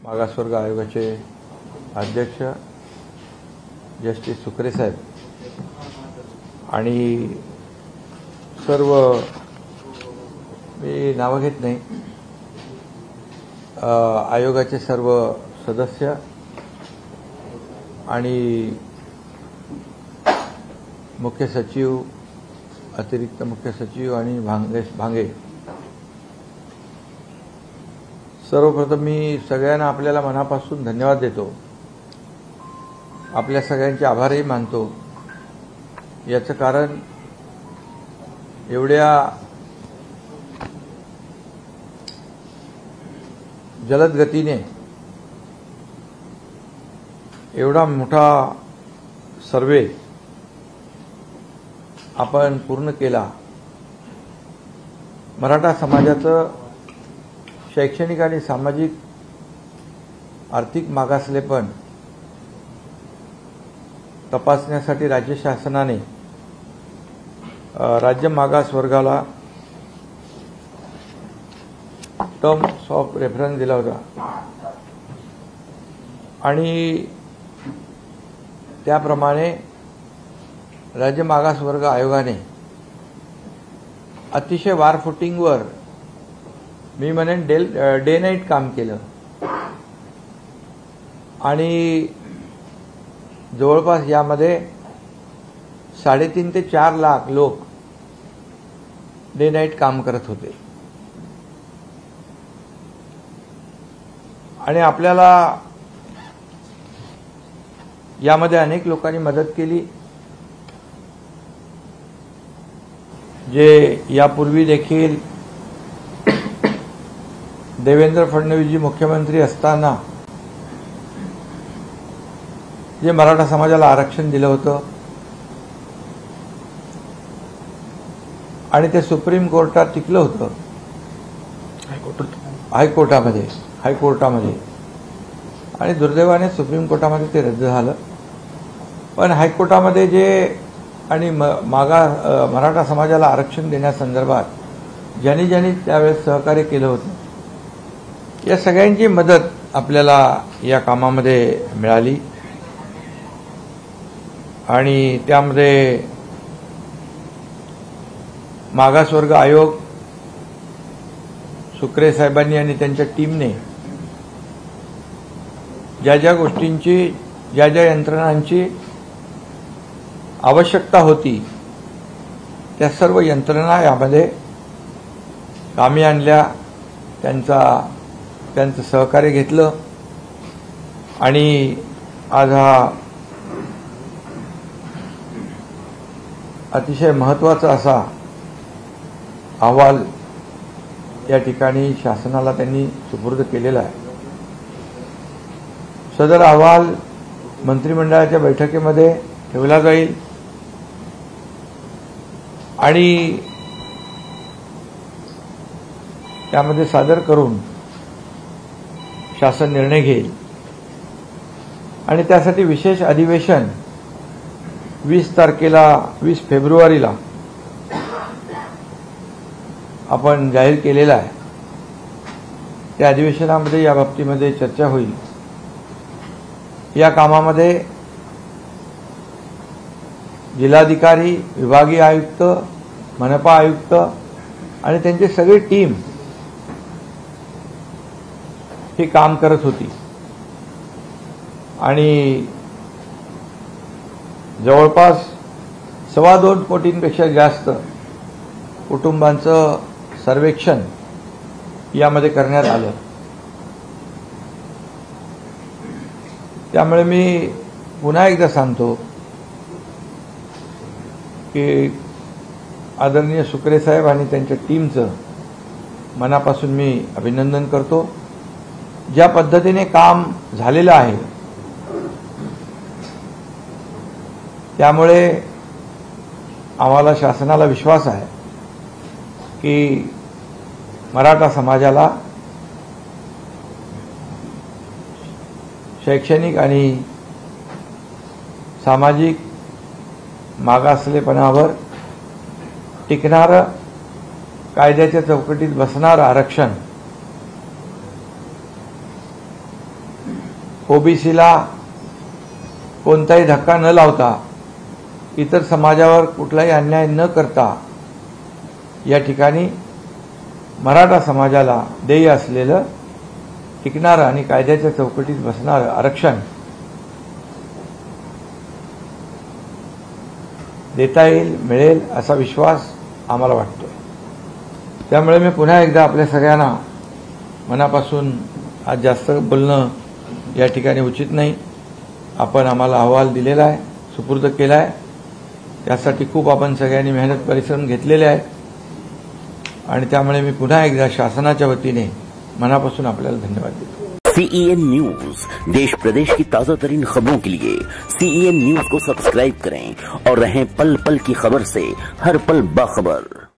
मागासवर्ग आयोगाचे अध्यक्ष जस्टिस सुकरे साहेब आणि सर्व मी नाव घेत नाही आयोगाचे सर्व सदस्य आणि मुख्य सचिव, अतिरिक्त मुख्य सचिव आणि भांगे, सर्वप्रथम मी सगळ्यांना आपल्याला मनापासून धन्यवाद देतो. आपल्या सगळ्यांचे आभारही मानतो. याचं कारण एवढ्या जलद गतीने एवढा मोठा सर्वे आपण पूर्ण केला. मराठा समाजाचं शैक्षणिक आणि सामाजिक आर्थिक मागासलेपण तपासण्यासाठी राज्य शासनाने राज्य मागास वर्गाला टर्म्स ऑफ रेफरन्स दिला होता आणि त्याप्रमाणे राज्य मागास वर्ग आयोगाने अतिशय वारफुटिंगवर मी म्हणेन डे नाईट काम केलं आणि जवळपास यामध्ये 3.5 ते 4 लाख लोक डे नाईट काम करत होते आणि आपल्याला यामध्ये अनेक लोकांनी मदत केली जे यापूर्वी देखील देवेंद्र फडणवीसजी मुख्यमंत्री असताना जे मराठा समाजाला आरक्षण दिलं होतं आणि ते सुप्रीम कोर्टात टिकलं होतं, हायकोर्टामध्ये आणि दुर्दैवाने सुप्रीम कोर्टामध्ये ते रद्द झालं. पण हायकोर्टामध्ये जे आणि मराठा समाजाला आरक्षण देण्यासंदर्भात ज्यांनी त्यावेळेस सहकार्य केलं होतं, या सगळ्यांची मदत आपल्याला या कामामध्ये मिळाली आणि त्यामध्ये मागासवर्ग आयोग, सुकरे साहेबांनी आणि त्यांच्या टीमने ज्या गोष्टींची, ज्या यंत्रणांची आवश्यकता होती त्या सर्व यंत्रणा यामध्ये कामी आणल्या, त्यांचं सहकार्य घेतलं आणि आज हा अतिशय महत्त्वाचा असा अहवाल या ठिकाणी शासनाला त्यांनी सुपूर्द केलेला आहे. सदर अहवाल मंत्रिमंडळाच्या बैठकीमध्ये ठेवला जाईल आणि त्यामध्ये सादर करून शासन निर्णय घेईल आणि त्यासाठी विशेष अधिवेशन 20 फेब्रुवारीला आपण जाहीर केलेला आहे. त्या अधिवेशनामध्ये या बाबतीमध्ये चर्चा होईल. या कामामध्ये जिल्हाधिकारी, विभागीय आयुक्त, मनपा आयुक्त आणि त्यांची सगळी टीम हे काम करत होती आणि जवळपास 2.25 कोटींपेक्षा जास्त कुटुंबांचं सर्वेक्षण यामध्ये करण्यात आलं. त्यामुळे मी पुन्हा एकदा सांगतो की आदरणीय सुकरे साहेब आणि त्यांच्या टीमचं मनापासून मी अभिनंदन करतो. ज्या पद्धतीने काम झालेलं आहे त्यामुळे आम्हाला शासनाला विश्वास आहे की मराठा समाजाला शैक्षणिक आणि सामाजिक मागासलेपणावर टिकणारं, कायद्याच्या चौकटीत बसणारं आरक्षण ओबीसीला कोणताही धक्का न लावता, इतर समाजावर कुठलाही अन्याय न करता या ठिकाणी मराठा समाजाला देय असलेलं टिकणारं आणि कायद्याच्या चौकटीत बसणारं आरक्षण देता येईल, मिळेल असा विश्वास आम्हाला वाटतो. त्यामुळे मी पुन्हा एकदा आपल्या सगळ्यांना मनापासून आज जास्त बोलणं या ठिकाणी उचित नाही. आपण आम्हाला अहवाल दिलेला आहे, सुपूर्द केला आहे. त्यासाठी खूप आपण सगळ्यांनी मेहनत परिश्रम घेतलेले आहेत आणि त्यामुळे मी पुन्हा एकदा शासनाच्या वतीने मनापासून आपल्याला धन्यवाद देतो. CEN न्यूज, देश प्रदेश की ताजा तरीन खबरों के लिए CEN न्यूज को सब्सक्राइब करें और रहें पल पल की खबर से हर पल बाखबर.